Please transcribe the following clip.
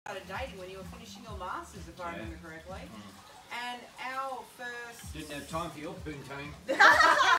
started dating when you were finishing your masters, if I remember correctly. And our first didn't have time for your poontang.